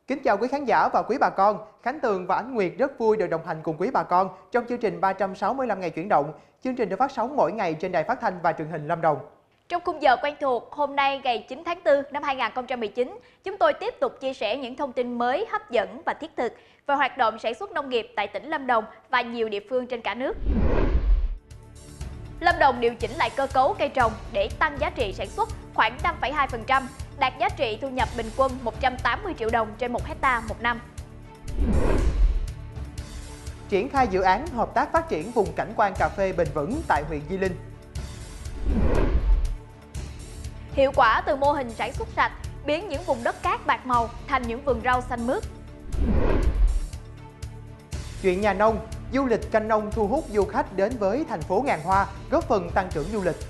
Kính chào quý khán giả và quý bà con. Khánh Tường và Ánh Nguyệt rất vui được đồng hành cùng quý bà con trong chương trình 365 ngày chuyển động. Chương trình được phát sóng mỗi ngày trên đài phát thanh và truyền hình Lâm Đồng. Trong khung giờ quen thuộc, hôm nay ngày 9 tháng 4 năm 2019, chúng tôi tiếp tục chia sẻ những thông tin mới, hấp dẫn và thiết thực về hoạt động sản xuất nông nghiệp tại tỉnh Lâm Đồng và nhiều địa phương trên cả nước. Lâm Đồng điều chỉnh lại cơ cấu cây trồng để tăng giá trị sản xuất khoảng 5,2%, đạt giá trị thu nhập bình quân 180 triệu đồng trên 1 hectare một năm. Triển khai dự án hợp tác phát triển vùng cảnh quan cà phê bền vững tại huyện Di Linh. Hiệu quả từ mô hình sản xuất sạch biến những vùng đất cát bạc màu thành những vườn rau xanh mướt. Chuyện nhà nông, du lịch canh nông thu hút du khách đến với thành phố ngàn hoa, góp phần tăng trưởng du lịch.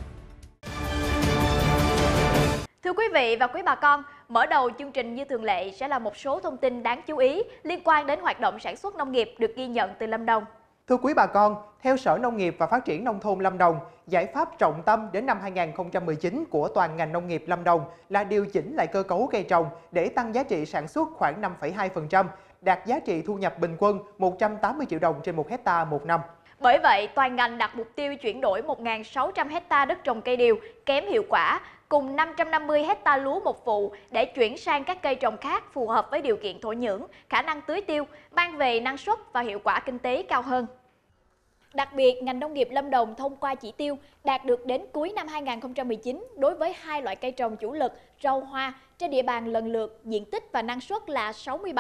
Thưa quý vị và quý bà con, mở đầu chương trình như thường lệ sẽ là một số thông tin đáng chú ý liên quan đến hoạt động sản xuất nông nghiệp được ghi nhận từ Lâm Đồng. Thưa quý bà con, theo Sở Nông nghiệp và Phát triển Nông thôn Lâm Đồng, giải pháp trọng tâm đến năm 2019 của toàn ngành nông nghiệp Lâm Đồng là điều chỉnh lại cơ cấu cây trồng để tăng giá trị sản xuất khoảng 5,2%, đạt giá trị thu nhập bình quân 180 triệu đồng trên 1 hectare một năm. Bởi vậy, toàn ngành đặt mục tiêu chuyển đổi 1.600 hectare đất trồng cây điều kém hiệu quả cùng 550 hectare lúa một vụ để chuyển sang các cây trồng khác phù hợp với điều kiện thổ nhưỡng, khả năng tưới tiêu, mang về năng suất và hiệu quả kinh tế cao hơn. Đặc biệt, ngành nông nghiệp Lâm Đồng thông qua chỉ tiêu đạt được đến cuối năm 2019 đối với hai loại cây trồng chủ lực rau hoa trên địa bàn lần lượt diện tích và năng suất là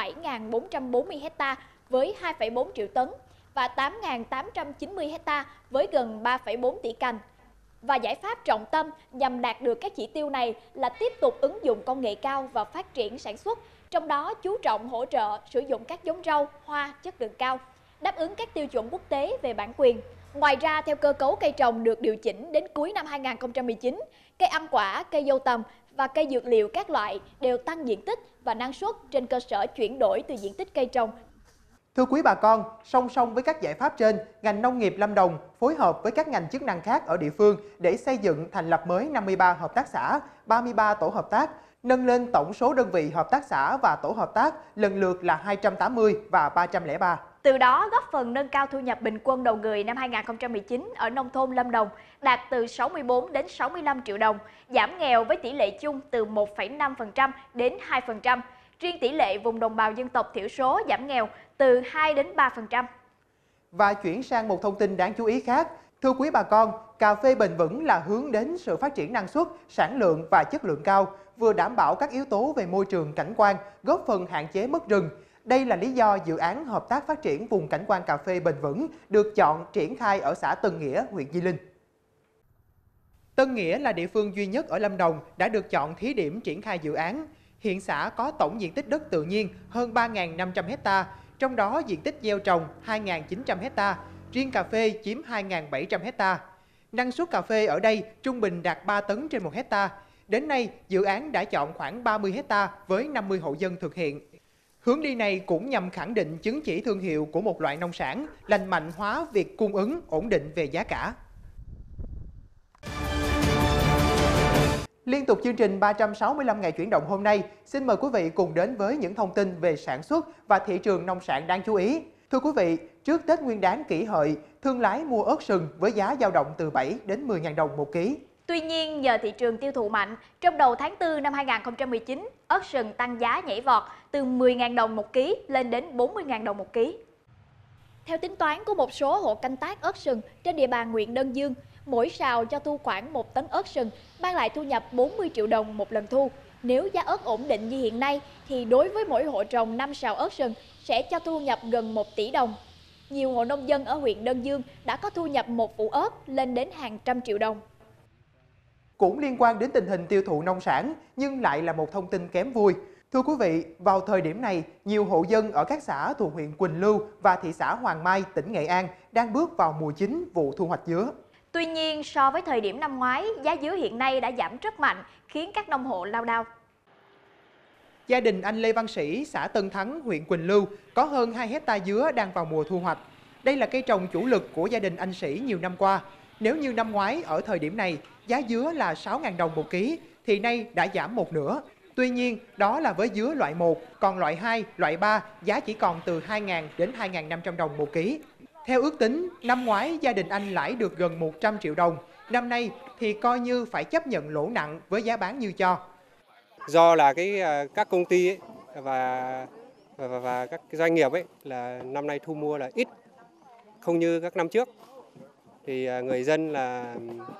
67.440 hectare với 2,4 triệu tấn và 8.890 hectare với gần 3,4 tỷ cành. Và giải pháp trọng tâm nhằm đạt được các chỉ tiêu này là tiếp tục ứng dụng công nghệ cao và phát triển sản xuất, trong đó chú trọng hỗ trợ sử dụng các giống rau, hoa chất lượng cao, đáp ứng các tiêu chuẩn quốc tế về bản quyền. Ngoài ra, theo cơ cấu cây trồng được điều chỉnh đến cuối năm 2019, cây ăn quả, cây dâu tằm và cây dược liệu các loại đều tăng diện tích và năng suất trên cơ sở chuyển đổi từ diện tích cây trồng. Thưa quý bà con, song song với các giải pháp trên, ngành nông nghiệp Lâm Đồng phối hợp với các ngành chức năng khác ở địa phương để xây dựng thành lập mới 53 hợp tác xã, 33 tổ hợp tác, nâng lên tổng số đơn vị hợp tác xã và tổ hợp tác lần lượt là 280 và 303. Từ đó góp phần nâng cao thu nhập bình quân đầu người năm 2019 ở nông thôn Lâm Đồng đạt từ 64 đến 65 triệu đồng, giảm nghèo với tỷ lệ chung từ 1,5% đến 2%. Riêng tỷ lệ vùng đồng bào dân tộc thiểu số giảm nghèo từ 2 đến 3%. Và chuyển sang một thông tin đáng chú ý khác. Thưa quý bà con, cà phê bền vững là hướng đến sự phát triển năng suất, sản lượng và chất lượng cao, vừa đảm bảo các yếu tố về môi trường cảnh quan, góp phần hạn chế mất rừng. Đây là lý do dự án hợp tác phát triển vùng cảnh quan cà phê bền vững được chọn triển khai ở xã Tân Nghĩa, huyện Di Linh. Tân Nghĩa là địa phương duy nhất ở Lâm Đồng đã được chọn thí điểm triển khai dự án. Hiện xã có tổng diện tích đất tự nhiên hơn 3.500 hectare, trong đó diện tích gieo trồng 2.900 hectare, riêng cà phê chiếm 2.700 hectare. Năng suất cà phê ở đây trung bình đạt 3 tấn trên 1 hectare. Đến nay, dự án đã chọn khoảng 30 hectare với 50 hộ dân thực hiện. Hướng đi này cũng nhằm khẳng định chứng chỉ thương hiệu của một loại nông sản, lành mạnh hóa việc cung ứng, ổn định về giá cả. Liên tục chương trình 365 ngày chuyển động hôm nay, xin mời quý vị cùng đến với những thông tin về sản xuất và thị trường nông sản đáng chú ý. Thưa quý vị, trước Tết Nguyên đán Kỷ Hợi, thương lái mua ớt sừng với giá dao động từ 7 đến 10.000 đồng một ký. Tuy nhiên, nhờ thị trường tiêu thụ mạnh, trong đầu tháng 4 năm 2019, ớt sừng tăng giá nhảy vọt từ 10.000 đồng một ký lên đến 40.000 đồng một ký. Theo tính toán của một số hộ canh tác ớt sừng trên địa bàn huyện Đơn Dương, mỗi sào cho thu khoảng 1 tấn ớt sừng, mang lại thu nhập 40 triệu đồng một lần thu. Nếu giá ớt ổn định như hiện nay, thì đối với mỗi hộ trồng 5 sào ớt sừng sẽ cho thu nhập gần 1 tỷ đồng. Nhiều hộ nông dân ở huyện Đơn Dương đã có thu nhập một vụ ớt lên đến hàng trăm triệu đồng. Cũng liên quan đến tình hình tiêu thụ nông sản, nhưng lại là một thông tin kém vui. Thưa quý vị, vào thời điểm này, nhiều hộ dân ở các xã thuộc huyện Quỳnh Lưu và thị xã Hoàng Mai, tỉnh Nghệ An đang bước vào mùa chính vụ thu hoạch dứa. Tuy nhiên, so với thời điểm năm ngoái, giá dứa hiện nay đã giảm rất mạnh, khiến các nông hộ lao đao. Gia đình anh Lê Văn Sĩ, xã Tân Thắng, huyện Quỳnh Lưu có hơn 2 hectare dứa đang vào mùa thu hoạch. Đây là cây trồng chủ lực của gia đình anh Sĩ nhiều năm qua. Nếu như năm ngoái ở thời điểm này, giá dứa là 6.000 đồng một ký, thì nay đã giảm một nửa. Tuy nhiên, đó là với dứa loại 1, còn loại 2, loại 3 giá chỉ còn từ 2.000 đến 2.500 đồng một ký. Theo ước tính, năm ngoái gia đình anh lãi được gần 100 triệu đồng. Năm nay thì coi như phải chấp nhận lỗ nặng với giá bán như cho. Do là các công ty ấy, và các doanh nghiệp ấy là năm nay thu mua là ít, không như các năm trước. Thì người dân là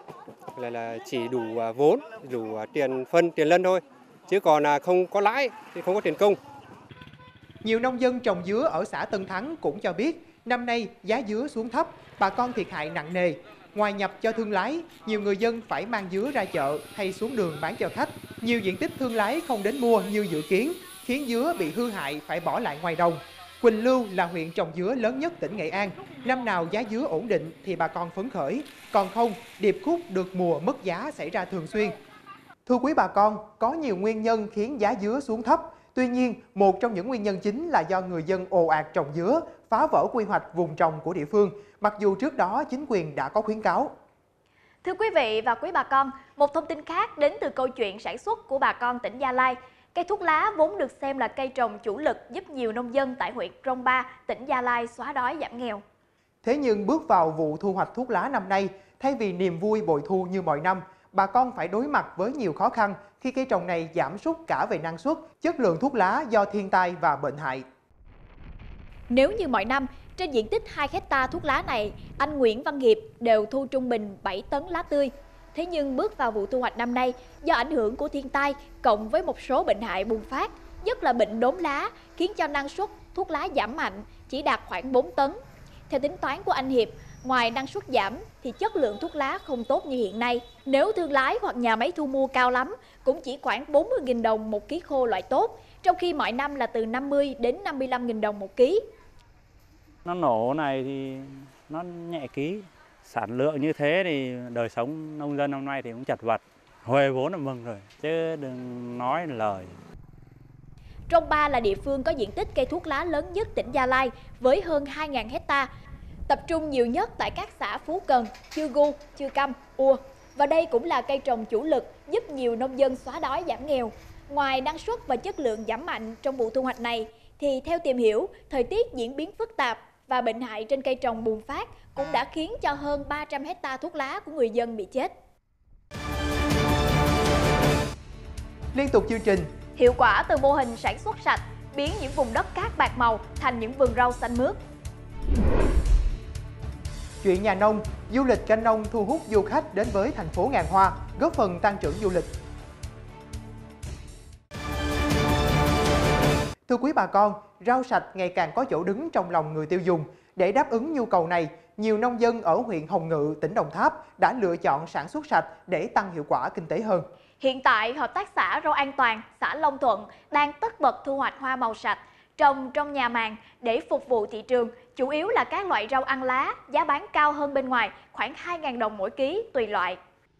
chỉ đủ vốn, đủ tiền phân, tiền lân thôi, chứ còn không có lãi thì không có tiền công. Nhiều nông dân trồng dứa ở xã Tân Thắng cũng cho biết năm nay giá dứa xuống thấp, bà con thiệt hại nặng nề. Ngoài nhập cho thương lái, nhiều người dân phải mang dứa ra chợ hay xuống đường bán cho khách. Nhiều diện tích thương lái không đến mua như dự kiến, khiến dứa bị hư hại phải bỏ lại ngoài đồng. Quỳnh Lưu là huyện trồng dứa lớn nhất tỉnh Nghệ An. Năm nào giá dứa ổn định thì bà con phấn khởi, còn không, điệp khúc được mùa mất giá xảy ra thường xuyên. Thưa quý bà con, có nhiều nguyên nhân khiến giá dứa xuống thấp. Tuy nhiên, một trong những nguyên nhân chính là do người dân ồ ạt trồng dứa, phá vỡ quy hoạch vùng trồng của địa phương, mặc dù trước đó chính quyền đã có khuyến cáo. Thưa quý vị và quý bà con, một thông tin khác đến từ câu chuyện sản xuất của bà con tỉnh Gia Lai. Cây thuốc lá vốn được xem là cây trồng chủ lực giúp nhiều nông dân tại huyện Krông Pa, tỉnh Gia Lai xóa đói giảm nghèo. Thế nhưng bước vào vụ thu hoạch thuốc lá năm nay, thay vì niềm vui bội thu như mọi năm, bà con phải đối mặt với nhiều khó khăn khi cây trồng này giảm sút cả về năng suất, chất lượng thuốc lá do thiên tai và bệnh hại. Nếu như mọi năm, trên diện tích 2 hectare thuốc lá này, anh Nguyễn Văn Hiệp đều thu trung bình 7 tấn lá tươi. Thế nhưng bước vào vụ thu hoạch năm nay, do ảnh hưởng của thiên tai cộng với một số bệnh hại bùng phát, nhất là bệnh đốm lá, khiến cho năng suất thuốc lá giảm mạnh, chỉ đạt khoảng 4 tấn. Theo tính toán của anh Hiệp, ngoài năng suất giảm thì chất lượng thuốc lá không tốt như hiện nay. Nếu thương lái hoặc nhà máy thu mua cao lắm, cũng chỉ khoảng 40.000 đồng một ký khô loại tốt, trong khi mọi năm là từ 50 đến 55.000 đồng một ký. Nó nổ này thì nó nhẹ ký, sản lượng như thế thì đời sống nông dân năm nay thì cũng chật vật. Huề vốn là mừng rồi, chứ đừng nói lời. Krông Pa là địa phương có diện tích cây thuốc lá lớn nhất tỉnh Gia Lai với hơn 2.000 hectare, tập trung nhiều nhất tại các xã Phú Cần, Chư Gu, Chư Căm, Ua. Và đây cũng là cây trồng chủ lực giúp nhiều nông dân xóa đói giảm nghèo. Ngoài năng suất và chất lượng giảm mạnh trong vụ thu hoạch này, thì theo tìm hiểu, thời tiết diễn biến phức tạp và bệnh hại trên cây trồng bùng phát cũng đã khiến cho hơn 300 hectare thuốc lá của người dân bị chết. Liên tục chương trình. Hiệu quả từ mô hình sản xuất sạch, biến những vùng đất cát bạc màu thành những vườn rau xanh mướt. Chuyện nhà nông, du lịch canh nông thu hút du khách đến với thành phố ngàn hoa, góp phần tăng trưởng du lịch. Thưa quý bà con, rau sạch ngày càng có chỗ đứng trong lòng người tiêu dùng. Để đáp ứng nhu cầu này, nhiều nông dân ở huyện Hồng Ngự, tỉnh Đồng Tháp đã lựa chọn sản xuất sạch để tăng hiệu quả kinh tế hơn. Hiện tại, Hợp tác xã Rau An Toàn, xã Long Thuận đang tất bật thu hoạch hoa màu sạch, trồng trong nhà màng để phục vụ thị trường, chủ yếu là các loại rau ăn lá, giá bán cao hơn bên ngoài, khoảng 2.000 đồng mỗi ký tùy loại.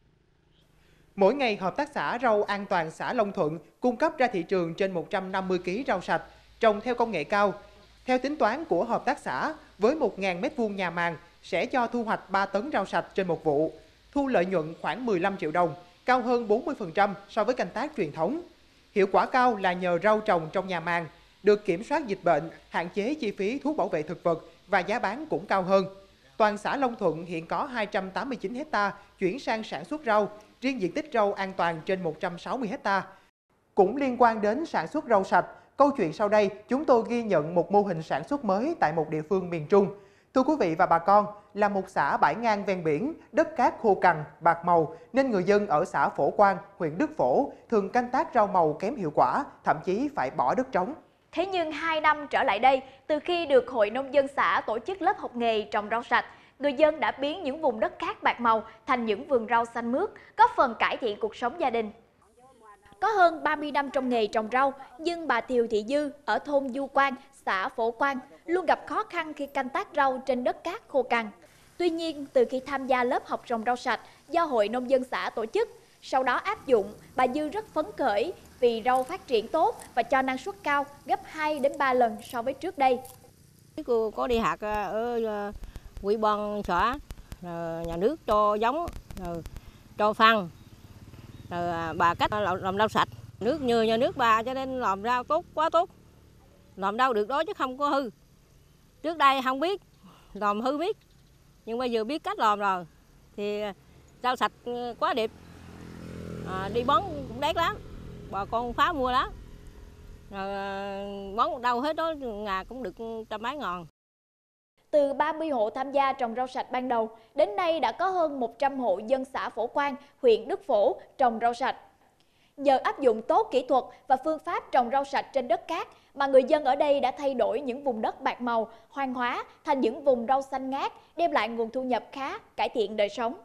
Mỗi ngày, Hợp tác xã Rau An Toàn xã Long Thuận cung cấp ra thị trường trên 150 kg rau sạch, trồng theo công nghệ cao. Theo tính toán của Hợp tác xã, với 1.000 m² nhà màng sẽ cho thu hoạch 3 tấn rau sạch trên một vụ, thu lợi nhuận khoảng 15 triệu đồng, cao hơn 40% so với canh tác truyền thống. Hiệu quả cao là nhờ rau trồng trong nhà màng, được kiểm soát dịch bệnh, hạn chế chi phí thuốc bảo vệ thực vật và giá bán cũng cao hơn. Toàn xã Long Thuận hiện có 289 hectare chuyển sang sản xuất rau, riêng diện tích rau an toàn trên 160 hectare. Cũng liên quan đến sản xuất rau sạch, câu chuyện sau đây chúng tôi ghi nhận một mô hình sản xuất mới tại một địa phương miền Trung. Thưa quý vị và bà con, là một xã bãi ngang ven biển, đất cát khô cằn, bạc màu nên người dân ở xã Phổ Quang, huyện Đức Phổ thường canh tác rau màu kém hiệu quả, thậm chí phải bỏ đất trống. Thế nhưng 2 năm trở lại đây, từ khi được Hội Nông dân xã tổ chức lớp học nghề trồng rau sạch, người dân đã biến những vùng đất cát bạc màu thành những vườn rau xanh mướt, góp phần cải thiện cuộc sống gia đình. Có hơn 30 năm trong nghề trồng rau, nhưng bà Thiều Thị Dư ở thôn Du Quang, xã Phổ Quang luôn gặp khó khăn khi canh tác rau trên đất cát khô cằn. Tuy nhiên, từ khi tham gia lớp học trồng rau sạch do Hội Nông dân xã tổ chức, sau đó áp dụng, bà Dư rất phấn khởi vì rau phát triển tốt và cho năng suất cao gấp 2 đến 3 lần so với trước đây. Cô có đi học ở quỹ ban xã, nhà nước cho giống, cho phân, bà cách làm rau sạch. Nước nhờ nhà nước bà cho nên làm rau tốt, quá tốt. Làm đâu được đó chứ không có hư. Trước đây không biết, làm hư biết. Nhưng bây giờ biết cách làm rồi. Thì rau sạch quá đẹp. Đi bón cũng đắt lắm. Bà con phá mua lắm. Rồi bón đâu hết đó, ngày cũng được trăm mấy ngàn. Từ 30 hộ tham gia trồng rau sạch ban đầu, đến nay đã có hơn 100 hộ dân xã Phổ Quang, huyện Đức Phổ trồng rau sạch. Nhờ áp dụng tốt kỹ thuật và phương pháp trồng rau sạch trên đất cát mà người dân ở đây đã thay đổi những vùng đất bạc màu, hoang hóa thành những vùng rau xanh ngát, đem lại nguồn thu nhập khá, cải thiện đời sống.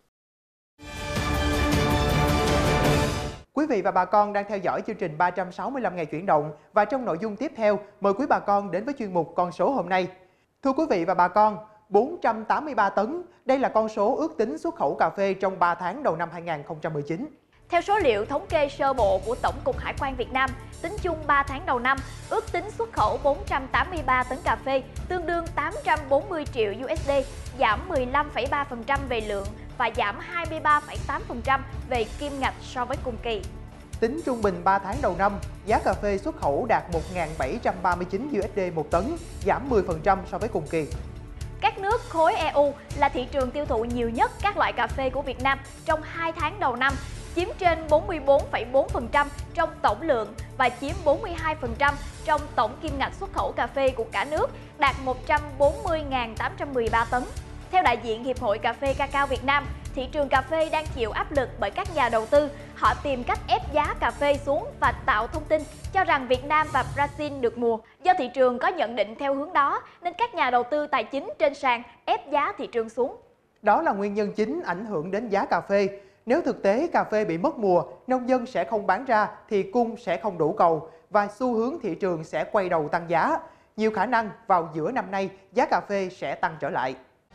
Quý vị và bà con đang theo dõi chương trình 365 ngày chuyển động và trong nội dung tiếp theo, mời quý bà con đến với chuyên mục Con số hôm nay. Thưa quý vị và bà con, 483 tấn, đây là con số ước tính xuất khẩu cà phê trong 3 tháng đầu năm 2019. Theo số liệu thống kê sơ bộ của Tổng cục Hải quan Việt Nam, tính chung 3 tháng đầu năm, ước tính xuất khẩu 483 tấn cà phê, tương đương 840 triệu USD, giảm 15,3% về lượng và giảm 23,8% về kim ngạch so với cùng kỳ. Tính trung bình 3 tháng đầu năm, giá cà phê xuất khẩu đạt 1.739 USD một tấn, giảm 10% so với cùng kỳ. Các nước khối EU là thị trường tiêu thụ nhiều nhất các loại cà phê của Việt Nam trong 2 tháng đầu năm, chiếm trên 44,4% trong tổng lượng và chiếm 42% trong tổng kim ngạch xuất khẩu cà phê của cả nước, đạt 140.813 tấn. Theo đại diện Hiệp hội Cà phê Cacao Việt Nam, thị trường cà phê đang chịu áp lực bởi các nhà đầu tư. Họ tìm cách ép giá cà phê xuống và tạo thông tin cho rằng Việt Nam và Brazil được mùa. Do thị trường có nhận định theo hướng đó, nên các nhà đầu tư tài chính trên sàn ép giá thị trường xuống. Đó là nguyên nhân chính ảnh hưởng đến giá cà phê. Nếu thực tế cà phê bị mất mùa, nông dân sẽ không bán ra thì cung sẽ không đủ cầu và xu hướng thị trường sẽ quay đầu tăng giá. Nhiều khả năng vào giữa năm nay giá cà phê sẽ tăng trở lại.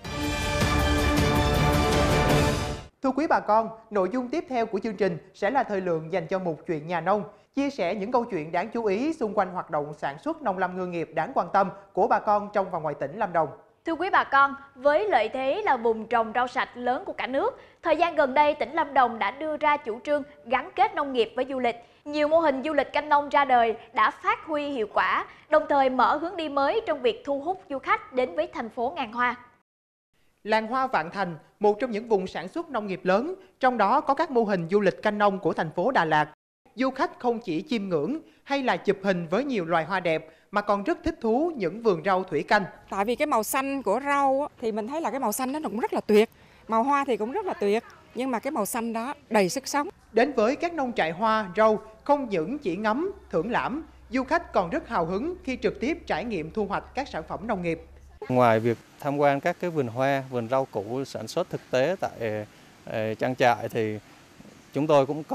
Thưa quý bà con, nội dung tiếp theo của chương trình sẽ là thời lượng dành cho mục chuyện nhà nông, chia sẻ những câu chuyện đáng chú ý xung quanh hoạt động sản xuất nông lâm ngư nghiệp đáng quan tâm của bà con trong và ngoài tỉnh Lâm Đồng. Thưa quý bà con, với lợi thế là vùng trồng rau sạch lớn của cả nước, thời gian gần đây tỉnh Lâm Đồng đã đưa ra chủ trương gắn kết nông nghiệp với du lịch. Nhiều mô hình du lịch canh nông ra đời đã phát huy hiệu quả, đồng thời mở hướng đi mới trong việc thu hút du khách đến với thành phố ngàn hoa. Làng Hoa Vạn Thành, một trong những vùng sản xuất nông nghiệp lớn, trong đó có các mô hình du lịch canh nông của thành phố Đà Lạt. Du khách không chỉ chiêm ngưỡng hay là chụp hình với nhiều loài hoa đẹp mà còn rất thích thú những vườn rau thủy canh. Tại vì cái màu xanh của rau thì mình thấy là cái màu xanh nó cũng rất là tuyệt, màu hoa thì cũng rất là tuyệt, nhưng mà cái màu xanh đó đầy sức sống. Đến với các nông trại hoa, rau, không những chỉ ngắm, thưởng lãm, du khách còn rất hào hứng khi trực tiếp trải nghiệm thu hoạch các sản phẩm nông nghiệp. Ngoài việc tham quan các cái vườn hoa, vườn rau củ sản xuất thực tế tại trang trại thì chúng tôi cũng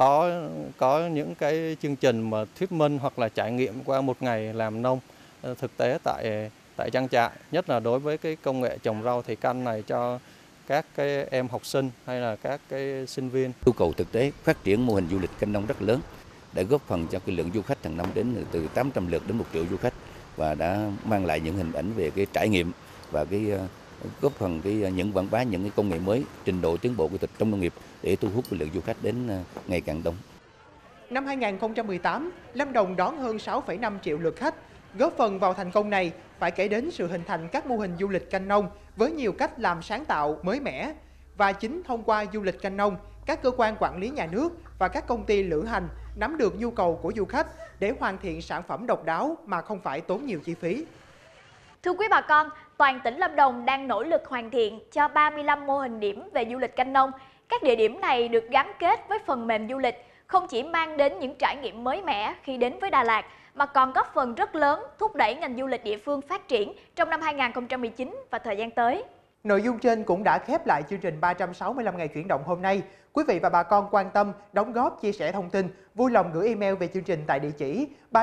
có những cái chương trình mà thuyết minh hoặc là trải nghiệm qua một ngày làm nông thực tế tại trang trại, nhất là đối với cái công nghệ trồng rau thủy canh này cho các cái em học sinh hay là các cái sinh viên. Nhu cầu thực tế phát triển mô hình du lịch canh nông rất lớn để góp phần cho cái lượng du khách hàng năm đến từ 800 lượt đến 1 triệu du khách và đã mang lại những hình ảnh về cái trải nghiệm và cái góp phần những quảng bá những cái công nghệ mới, trình độ tiến bộ kỹ thuật trong nông nghiệp để thu hút lượng du khách đến ngày càng đông. Năm 2018, Lâm Đồng đón hơn 6,5 triệu lượt khách. Góp phần vào thành công này phải kể đến sự hình thành các mô hình du lịch canh nông với nhiều cách làm sáng tạo, mới mẻ. Và chính thông qua du lịch canh nông, các cơ quan quản lý nhà nước và các công ty lữ hành nắm được nhu cầu của du khách để hoàn thiện sản phẩm độc đáo mà không phải tốn nhiều chi phí. Thưa quý bà con, toàn tỉnh Lâm Đồng đang nỗ lực hoàn thiện cho 35 mô hình điểm về du lịch canh nông. Các địa điểm này được gắn kết với phần mềm du lịch, không chỉ mang đến những trải nghiệm mới mẻ khi đến với Đà Lạt, mà còn góp phần rất lớn thúc đẩy ngành du lịch địa phương phát triển trong năm 2019 và thời gian tới. Nội dung trên cũng đã khép lại chương trình 365 ngày chuyển động hôm nay. Quý vị và bà con quan tâm, đóng góp, chia sẻ thông tin, vui lòng gửi email về chương trình tại địa chỉ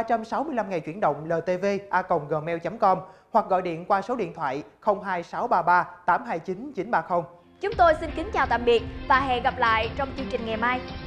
365 ngày chuyển động ltv@gmail.com hoặc gọi điện qua số điện thoại 02633 829 930. Chúng tôi xin kính chào tạm biệt và hẹn gặp lại trong chương trình ngày mai.